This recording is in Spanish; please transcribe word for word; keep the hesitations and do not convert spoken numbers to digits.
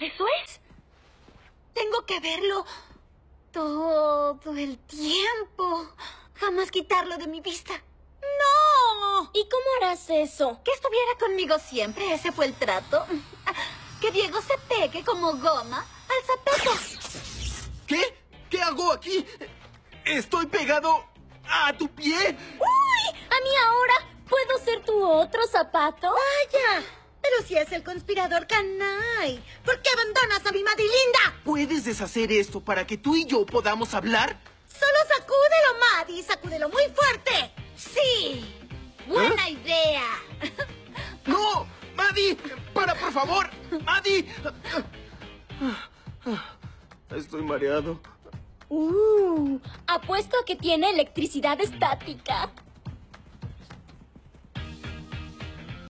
Eso es. Tengo que verlo todo el tiempo. Jamás quitarlo de mi vista. ¡No! ¿Y cómo harás eso? Que estuviera conmigo siempre. Ese fue el trato. Que Diego se pegue como goma al zapato. ¿Qué? ¿Qué hago aquí? ¿Estoy pegado a tu pie? ¡Uy! ¿A mí ahora puedo ser tu otro zapato? ¡Vaya! Pero si es el conspirador canay, ¿por qué abandonas a mi Madrilinda? ¿Puedes deshacer esto para que tú y yo podamos hablar? Solo sacúdelo, Maddie. Sacúdelo muy fuerte. ¡Sí! ¡Buena ¿Eh? idea! ¡No! ¡Maddie! ¡Para, por favor! ¡Maddie! Estoy mareado. Uh, apuesto a que tiene electricidad estática.